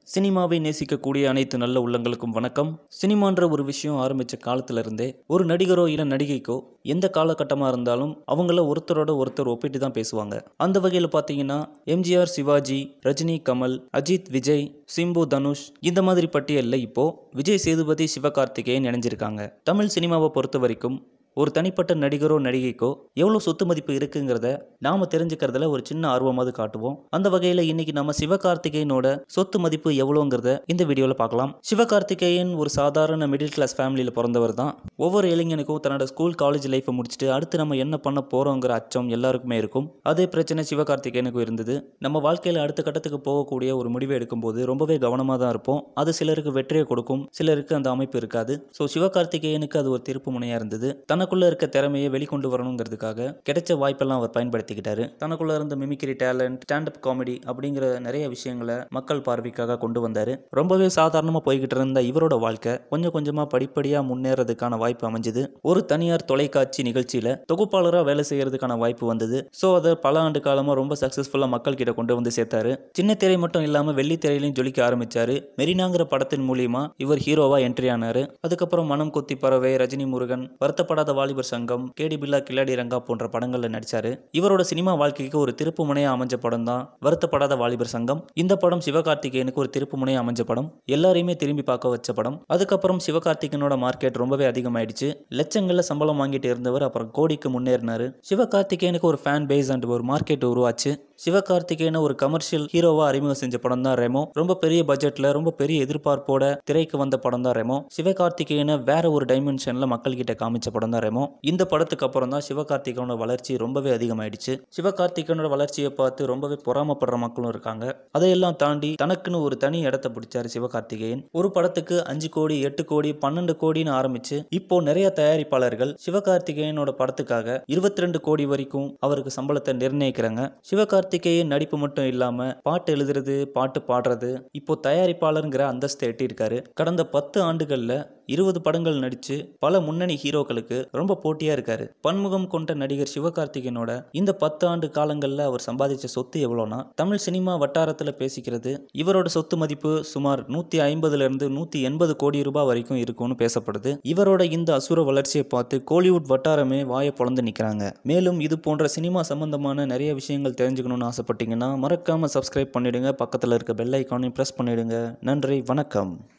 சினிமாவை நேசிக்கக்கூடிய அனைத்து நல்ல உள்ளங்களுக்கும் வணக்கம். சினிமான்ற ஒரு விஷயம் ஆரம்பித்த காலத்துல இருந்தே ஒரு நடிகரோ இல்லை நடிகைக்கோ எந்த காலகட்டமாக இருந்தாலும் அவங்கள ஒருத்தரோட ஒருத்தர் ஒப்பிட்டு தான் பேசுவாங்க. அந்த வகையில் பார்த்தீங்கன்னா எம்ஜிஆர், சிவாஜி, ரஜினி, கமல், அஜித், விஜய், சிம்பு, தனுஷ் இந்த மாதிரி பட்டியலில் இப்போ விஜய் சேதுபதி, சிவகார்த்திகேயன் இணைஞ்சிருக்காங்க. தமிழ் சினிமாவை பொறுத்த வரைக்கும் ஒரு தனிப்பட்ட நடிகரோ நடிகைக்கோ எவ்வளோ சொத்து மதிப்பு இருக்குங்கிறத நாம தெரிஞ்சுக்கிறதுல ஒரு சின்ன ஆர்வமாவது காட்டுவோம். அந்த வகையில் இன்னைக்கு நம்ம சிவகார்த்திகேயனோட சொத்து மதிப்பு எவ்வளோங்கிறத இந்த வீடியோவில் பார்க்கலாம். சிவகார்த்திகேயன் ஒரு சாதாரண மிடில் கிளாஸ் ஃபேமிலியில் பிறந்தவர் தான். ஒவ்வொரு இளைஞனுக்கும் தன்னோட ஸ்கூல், காலேஜ் லைஃப்பை முடிச்சுட்டு அடுத்து நம்ம என்ன பண்ண போறோங்கிற அச்சம் எல்லாருக்குமே இருக்கும். அதே பிரச்சனை சிவகார்த்திகேயனுக்கும் இருந்தது. நம்ம வாழ்க்கையில் அடுத்த கட்டத்துக்கு போகக்கூடிய ஒரு முடிவை எடுக்கும்போது ரொம்பவே கவனமாக தான் இருப்போம். அது சிலருக்கு வெற்றியை கொடுக்கும், சிலருக்கு அந்த அமைப்பு இருக்காது. ஸோ சிவகார்த்திகேயனுக்கு அது ஒரு திருப்பு முனையாக இருந்தது. தனக்குள்ள இருக்க திறமையை வெளிக்கொண்டு வரணுங்கிறதுக்காக கிடைச்ச வாய்ப்பெல்லாம் அவர் பயன்படுத்திக்கிட்டாரு. தனக்குள்ள இருந்த மிமிக்ரி டேலண்ட், ஸ்டாண்டப் காமெடி அப்படிங்கிற நிறைய விஷயங்களை மக்கள் பார்வைக்காக கொண்டு வந்தாரு. ரொம்பவே சாதாரணமாக போய்கிட்டு இருந்த இவரோட வாழ்க்கை கொஞ்சம் கொஞ்சமா படிப்படியாக முன்னேறதுக்கான வாய்ப்பு அமைஞ்சது. ஒரு தனியார் தொலைக்காட்சி நிகழ்ச்சியில தொகுப்பாளராக வேலை செய்யறதுக்கான வாய்ப்பு வந்தது. ஸோ அதை பல ஆண்டு காலமாக ரொம்ப சக்சஸ்ஃபுல்லாக மக்கள் கிட்ட கொண்டு வந்து சேர்த்தாரு. சின்ன திரை மட்டும் இல்லாமல் வெள்ளித்திரையிலையும் ஜொலிக்க ஆரம்பிச்சாரு. மெரினாங்கிற படத்தின் மூலியமா இவர் ஹீரோவா என்ட்ரி ஆனாரு. அதுக்கப்புறம் மனம் கொத்தி பறவை, ரஜினி முருகன், வருத்தப்படாத வாலிபர் சங்கம், கேடி பில்லா, கில்லாடி ரங்கா போன்ற படங்கள்ல நடிச்சாரு. இவரோட சினிமா வாழ்க்கைக்கு ஒரு திருப்பு முனையா அமைஞ்ச படம் தான் வருத்தப்படாத வாலிபர் சங்கம். இந்த படம் சிவகார்த்திகேயனுக்கு ஒரு திருப்பு முனையா அமைஞ்ச படம், எல்லாரையுமே திரும்பி பார்க்க வச்ச படம். அதுக்கப்புறம் சிவகார்த்திகேயனோட மார்க்கெட் ரொம்பவே அதிகமாயிடுச்சு. லட்சங்கள்ல சம்பளம் வாங்கிட்டு இருந்தவர் அப்புறம் கோடிக்கு முன்னேறினாரு. சிவகார்த்திகேயனுக்கு ஒரு ஃபேன் பேஸ் அண்ட் ஒரு மார்க்கெட் உருவாச்சு. சிவகார்த்திகேயனை ஒரு கமர்ஷியல் ஹீரோவா அறிமுகம் செஞ்ச படம் தான் ரெமோ. ரொம்ப பெரிய பட்ஜெட்ல ரொம்ப பெரிய எதிர்பார்ப்போட திரைக்கு வந்த படம் தான் ரெமோ. சிவகார்த்திகேயனை வேற ஒரு டைமென்ஷன்ல மக்கள் கிட்ட காமிச்ச படம் தான் ரெமோ. இந்த படத்துக்கு அப்புறம் தான் சிவகார்த்திகேயனோட வளர்ச்சி ரொம்பவே அதிகமாயிடுச்சு. சிவகார்த்திகேயனோட வளர்ச்சியை பார்த்து ரொம்பவே பொறாமப்படுற மக்களும் இருக்காங்க. அதையெல்லாம் தாண்டி தனக்குன்னு ஒரு தனி இடத்தை பிடிச்சாரு சிவகார்த்திகேயன். ஒரு படத்துக்கு 5 கோடி, 8 கோடி, 12 கோடின்னு ஆரம்பிச்சு இப்போ நிறைய தயாரிப்பாளர்கள் சிவகார்த்திகேயனோட படத்துக்காக 22 கோடி வரைக்கும் அவருக்கு சம்பளத்தை நிர்ணயிக்கிறாங்க. சிவகார்த்திகேயன் நடிப்பு மட்டும் இல்லாம பாட்டு எழுதுறது, பாட்டு பாடுறது, இப்போ தயாரிப்பாளருங்கிற அந்தஸ்தை எட்டியிருக்காரு. கடந்த 10 ஆண்டுகள்ல 20 படங்கள் நடிச்சு பல முன்னணி ஹீரோக்களுக்கு ரொம்ப போட்டியா இருக்காரு. பன்முகம் கொண்ட நடிகர் சிவகார்த்திகேயனோட இந்த 10 ஆண்டு காலங்கள்ல அவர் சம்பாதிச்ச சொத்து எவ்வளோனா, தமிழ் சினிமா வட்டாரத்துல பேசிக்கிறது இவரோட சொத்து மதிப்பு சுமார் 150 இருந்து 180 கோடி ரூபாய் வரைக்கும் இருக்கும்னு பேசப்படுது. இவரோட இந்த அசுர வளர்ச்சியை பார்த்து கோலிவுட் வட்டாரமே வாயை பொளந்து நிக்கிறாங்க. மேலும் இது போன்ற சினிமா சம்பந்தமான நிறைய விஷயங்கள் தெரிஞ்சுக்கணும்னு ஆசைப்பட்டீங்கன்னா மறக்காம சப்ஸ்கிரைப் பண்ணிடுங்க. பக்கத்துல இருக்க பெல் ஐகானையும் பிரஸ் பண்ணிடுங்க. நன்றி, வணக்கம்.